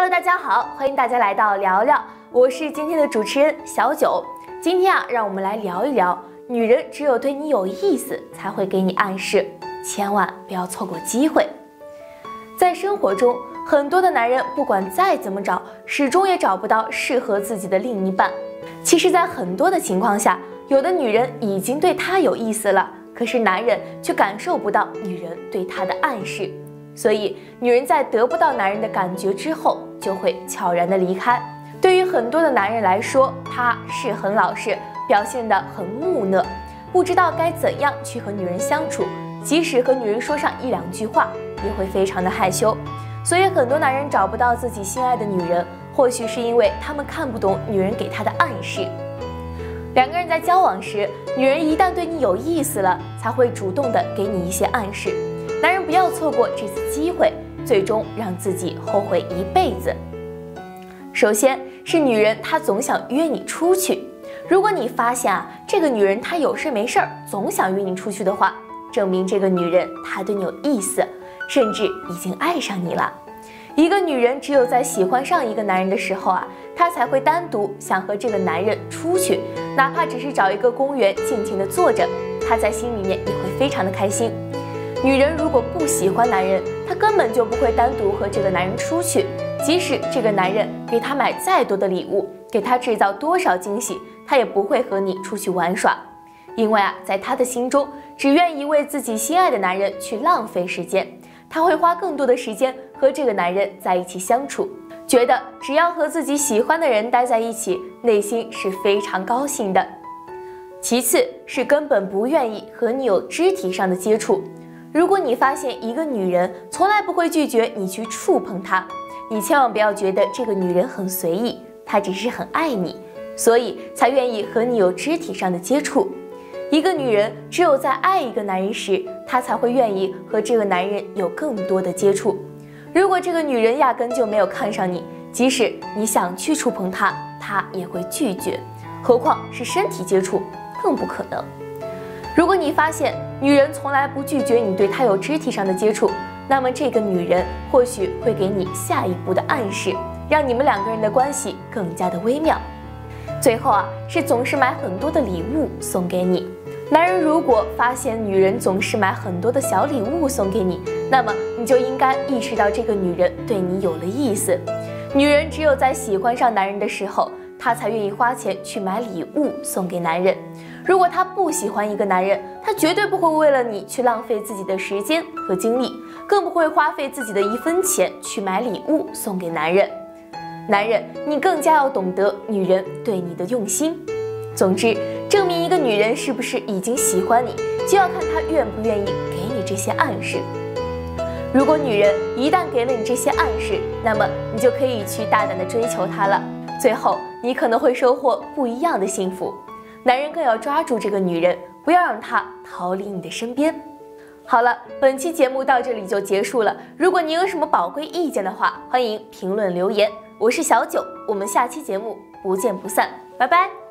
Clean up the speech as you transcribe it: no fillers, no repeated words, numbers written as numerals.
Hello， 大家好，欢迎大家来到聊聊，我是今天的主持人小九。今天让我们来聊一聊，女人只有对你有意思才会给你暗示，千万不要错过机会。在生活中，很多的男人不管再怎么找，始终也找不到适合自己的另一半。其实，在很多的情况下，有的女人已经对他有意思了，可是男人却感受不到女人对他的暗示。所以，女人在得不到男人的感觉之后，就会悄然的离开。对于很多的男人来说，他是很老实，表现得很木讷，不知道该怎样去和女人相处，即使和女人说上一两句话，也会非常的害羞。所以，很多男人找不到自己心爱的女人，或许是因为他们看不懂女人给他的暗示。两个人在交往时，女人一旦对你有意思了，才会主动的给你一些暗示。男人不要错过这次机会，最终让自己后悔一辈子。首先是女人，她总想约你出去。如果你发现这个女人她有事没事总想约你出去的话，证明这个女人她对你有意思，甚至已经爱上你了。一个女人只有在喜欢上一个男人的时候她才会单独想和这个男人出去，哪怕只是找一个公园静静的坐着，她在心里面也会非常的开心。女人如果不喜欢男人，她根本就不会单独和这个男人出去，即使这个男人给她买再多的礼物，给她制造多少惊喜，她也不会和你出去玩耍。因为在她的心中，只愿意为自己心爱的男人去浪费时间，她会花更多的时间和这个男人在一起相处，觉得只要和自己喜欢的人待在一起，内心是非常高兴的。其次是根本不愿意和你有肢体上的接触。如果你发现一个女人从来不会拒绝你去触碰她，你千万不要觉得这个女人很随意，她只是很爱你，所以才愿意和你有肢体上的接触。一个女人只有在爱一个男人时，她才会愿意和这个男人有更多的接触。如果这个女人压根就没有看上你，即使你想去触碰她，她也会拒绝，何况是身体接触，更不可能。如果你发现女人从来不拒绝你对她有肢体上的接触，那么这个女人或许会给你下一步的暗示，让你们两个人的关系更加的微妙。最后是总是买很多的礼物送给你。男人如果发现女人总是买很多的小礼物送给你，那么你就应该意识到这个女人对你有了意思。女人只有在喜欢上男人的时候，她才愿意花钱去买礼物送给男人。如果她不喜欢一个男人，她绝对不会为了你去浪费自己的时间和精力，更不会花费自己的一分钱去买礼物送给男人。男人，你更加要懂得女人对你的用心。总之，证明一个女人是不是已经喜欢你，就要看她愿不愿意给你这些暗示。如果女人一旦给了你这些暗示，那么你就可以去大胆的追求她了。最后，你可能会收获不一样的幸福。男人更要抓住这个女人，不要让她逃离你的身边。好了，本期节目到这里就结束了。如果您有什么宝贵意见的话，欢迎评论留言。我是小九，我们下期节目不见不散，拜拜。